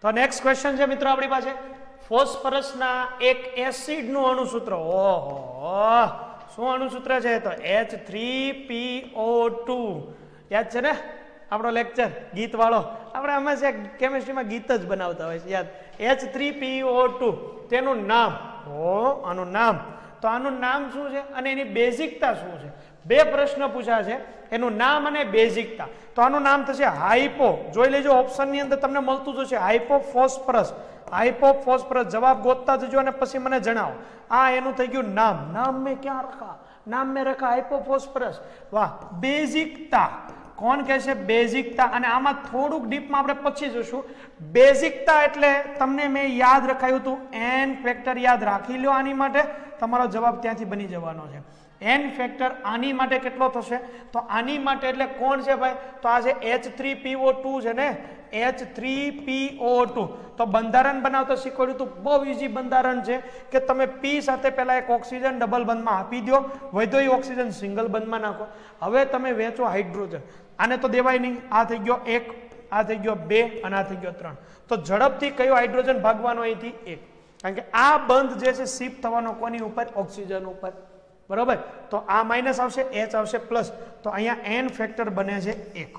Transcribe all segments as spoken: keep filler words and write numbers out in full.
તો next question છે મિત્રો આપણી પાસે ફોસ્ફરસના એક એસિડનું અણુસૂત્ર. ઓહો, શું અણુસૂત્ર છે? તો H three P O two. યાદ છે ને આપણો લેક્ચર ગીત વાળો? આપણે હંમેશા કેમિસ્ટ્રીમાં ગીત જ બનાવતા હોય છે યાદ. H three P O two તેનું નામ. ઓ આનું નામ. તો આનું નામ શું છે અને એની બેઝિકતા શું છે? બે પ્રશ્ન પૂછ્યા છે, એનું નામ અને બેઝિકતા. તો આનું નામ થશે હાઇપો. જોઈ લેજો ઓપ્શનની અંદર તમને મળતું જશે હાઇપોફોસ્ફરસ. હાઇપોફોસ્ફરસ જવાબ ગોતતા જજો અને પછી મને જણાવો. આ એનું થઈ ગયું નામ. નામ મેં ક્યાં રખા? નામ મેં રખા હાઇપોફોસ્ફરસ. વાહ. બેઝિકતા કોણ કહે છે? બેઝિકતા. અને આમાં થોડુંક ડીપમાં આપણે પછી જોશું. બેઝિકતા એટલે તમને મેં યાદ રખાયું હતું એન ફેક્ટર. યાદ રાખી લો, આની માટે તમારો જવાબ ત્યાંથી બની જવાનો છે. એન ફેક્ટર આની માટે કેટલો થશે? તો આની માટે એટલે કોણ છે ભાઈ? તો આ છે H three P O two છે ને, H three P O two. તો બંધારણ બનાવતા શીખવાડ્યું હતું. બહુ ઇઝી બંધારણ છે કે તમે પી સાથે પહેલા એક ઓક્સિજન ડબલ બંધમાં આપી દો, વધ્યો એ ઓક્સિજન સિંગલ બંધમાં નાખો. હવે તમે વેચો હાઇડ્રોજન. આને તો દેવાય નહીં. આ થઈ ગયો એક, આ થઈ ગયો બે અને આ થઈ ગયો ત્રણ. તો ઝડપથી કયો હાઇડ્રોજન ભાગવાનો અહીંથી? એક. કારણ કે આ બંધ જે છે શિફ્ટ થવાનો કોની ઉપર? ઓક્સિજન ઉપર. બરોબર. તો આ માઇનસ આવશે, એચ આવશે પ્લસ. તો અહીંયા એન ફેક્ટર બને છે એક.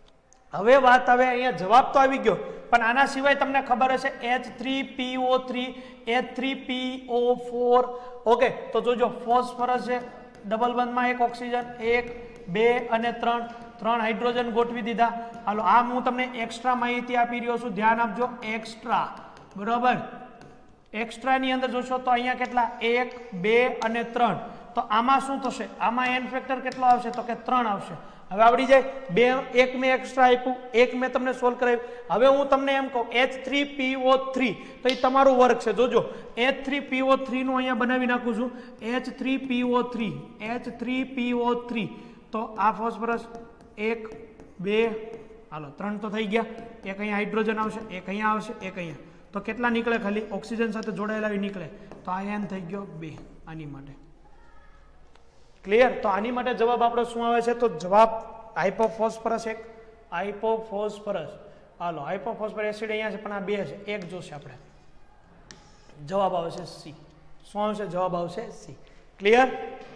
હવે વાત આવે અહીંયા જવાબ તો આવી ગયો, પણ આના સિવાય તમને ખબર હશે H three P O three, H three P O four. Okay, તો જોજો ફોસ્ફરસ છે ડબલ બંધમાં એક ઓક્સિજન, એક બે અને ત્રણ. ત્રણ હાઇડ્રોજન ગોઠવી દીધા. હાલો, આ હું તમને એક્સ્ટ્રા માહિતી આપી રહ્યો છું, ધ્યાન આપજો. એક્સ્ટ્રા. બરોબર. એક્સ્ટ્રા ની અંદર જોશો તો અહીંયા કેટલા? એક બે અને ત્રણ. તો આમાં શું થશે? આમાં એન ફેક્ટર કેટલો આવશે? તો કે ત્રણ આવશે. હવે આવડી જાય. બે એક મેં એક્સ્ટ્રા આપ્યું, એક મેં તમને સોલ્વ કરાવ્યું. હવે હું તમને એમ કહું H three P O three, તો એ તમારું વર્ક છે. જોજો H three P O three નું અહીંયા બનાવી નાખું છું. H three P O three, H three P O three. તો આ ફોસ્ફરસ એક બે, હાલો ત્રણ તો થઈ ગયા. એક અહીંયા હાઇડ્રોજન આવશે, એક અહીંયા આવશે, એક અહીંયા. તો કેટલા નીકળે? ખાલી ઓક્સિજન સાથે જોડાયેલા નીકળે. તો આ એન થઈ ગયો બે. આની માટે ક્લિયર? તો આની માટે જવાબ આપણો શું આવે છે? તો જવાબ હાઇપોફોસ્ફરસ એક. હાઇપોફોસ્ફરસ. હાલો, હાઇપોફોસ્ફરસ એસિડ અહીંયા છે પણ આ બે છે, એક જોશે આપણે. જવાબ આવશે સી. શું આવશે? જવાબ આવશે સી. ક્લિયર?